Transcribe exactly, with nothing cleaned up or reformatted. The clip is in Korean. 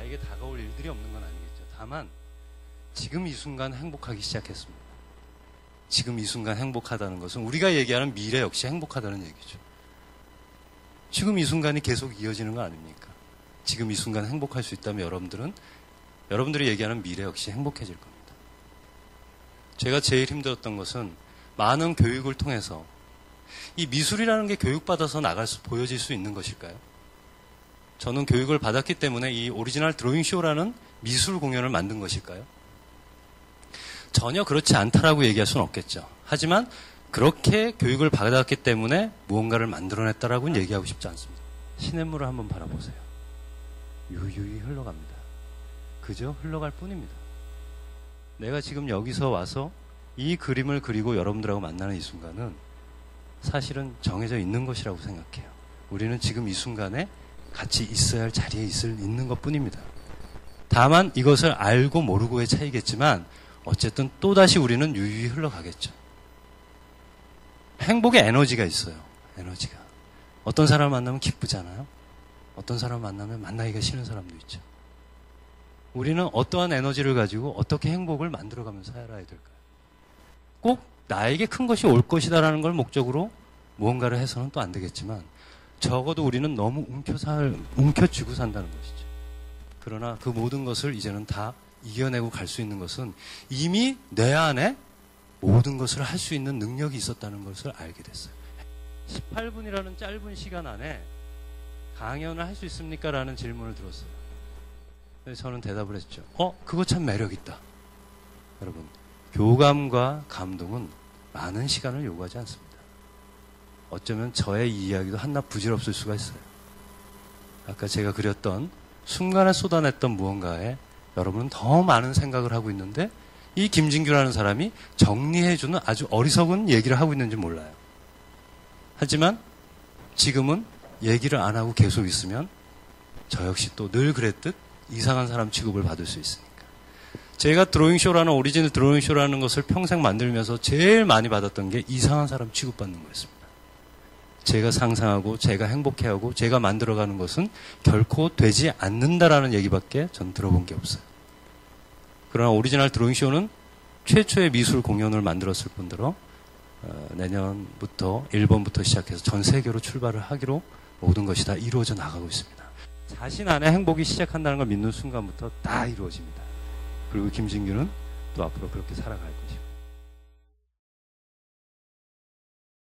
나에게 다가올 일들이 없는 건 아니겠죠. 다만 지금 이 순간 행복하기 시작했습니다. 지금 이 순간 행복하다는 것은 우리가 얘기하는 미래 역시 행복하다는 얘기죠. 지금 이 순간이 계속 이어지는 거 아닙니까? 지금 이 순간 행복할 수 있다면 여러분들은 여러분들이 얘기하는 미래 역시 행복해질 겁니다. 제가 제일 힘들었던 것은 많은 교육을 통해서 이 미술이라는 게 교육받아서 나갈 수, 보여질 수 있는 것일까요? 저는 교육을 받았기 때문에 이 오리지널 드로잉 쇼라는 미술 공연을 만든 것일까요? 전혀 그렇지 않다라고 얘기할 수는 없겠죠. 하지만 그렇게 교육을 받았기 때문에 무언가를 만들어냈다라고는 얘기하고 싶지 않습니다. 시냇물을 한번 바라보세요. 유유히 흘러갑니다. 그저 흘러갈 뿐입니다. 내가 지금 여기서 와서 이 그림을 그리고 여러분들하고 만나는 이 순간은 사실은 정해져 있는 것이라고 생각해요. 우리는 지금 이 순간에 같이 있어야 할 자리에 있을, 있는 것 뿐입니다. 다만 이것을 알고 모르고의 차이겠지만 어쨌든 또다시 우리는 유유히 흘러가겠죠. 행복의 에너지가 있어요. 에너지가. 어떤 사람을 만나면 기쁘잖아요. 어떤 사람을 만나면 만나기가 싫은 사람도 있죠. 우리는 어떠한 에너지를 가지고 어떻게 행복을 만들어가면서 살아야 될까요? 꼭 나에게 큰 것이 올 것이다라는 걸 목적으로 무언가를 해서는 또 안 되겠지만 적어도 우리는 너무 움켜살, 움켜쥐고 산다는 것이죠. 그러나 그 모든 것을 이제는 다 이겨내고 갈 수 있는 것은 이미 내 안에 모든 것을 할 수 있는 능력이 있었다는 것을 알게 됐어요. 십팔 분이라는 짧은 시간 안에 강연을 할 수 있습니까? 라는 질문을 들었어요. 그래서 저는 대답을 했죠. 어, 그거 참 매력있다. 여러분, 교감과 감동은 많은 시간을 요구하지 않습니다. 어쩌면 저의 이 이야기도 한낱 부질없을 수가 있어요. 아까 제가 그렸던 순간에 쏟아냈던 무언가에 여러분은 더 많은 생각을 하고 있는데 이 김진규라는 사람이 정리해주는 아주 어리석은 얘기를 하고 있는지 몰라요. 하지만 지금은 얘기를 안 하고 계속 있으면 저 역시 또 늘 그랬듯 이상한 사람 취급을 받을 수 있으니까. 제가 드로잉쇼라는 오리지널 드로잉쇼라는 것을 평생 만들면서 제일 많이 받았던 게 이상한 사람 취급받는 거였습니다. 제가 상상하고 제가 행복해하고 제가 만들어가는 것은 결코 되지 않는다라는 얘기밖에 전 들어본 게 없어요. 그러나 오리지널 드로잉쇼는 최초의 미술 공연을 만들었을 뿐더러 어, 내년부터 일본부터 시작해서 전 세계로 출발을 하기로 모든 것이 다 이루어져 나가고 있습니다. 자신 안에 행복이 시작한다는 걸 믿는 순간부터 다 이루어집니다. 그리고 김진규는 또 앞으로 그렇게 살아갈 것입니다.